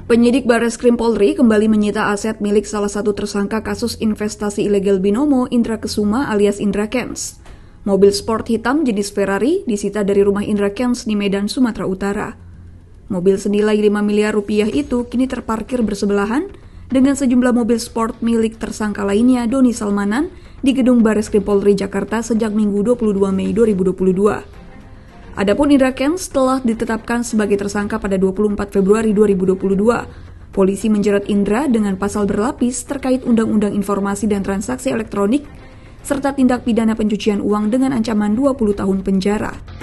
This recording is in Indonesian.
Penyidik Barreskrim Polri kembali menyita aset milik salah satu tersangka kasus investasi ilegal binomo Indra Kesuma alias Indra Kents. Mobil sport hitam jenis Ferrari disita dari rumah Indra Kents di Medan, Sumatera Utara. Mobil senilai 5 miliar rupiah itu kini terparkir bersebelahan dengan sejumlah mobil sport milik tersangka lainnya Doni Salmanan di gedung Barreskrim Polri Jakarta sejak Minggu 22 Mei 2022. Adapun Indra Kents telah ditetapkan sebagai tersangka pada 24 Februari 2022. Polisi menjerat Indra dengan pasal berlapis terkait Undang-Undang Informasi dan Transaksi Elektronik serta tindak pidana pencucian uang dengan ancaman 20 tahun penjara.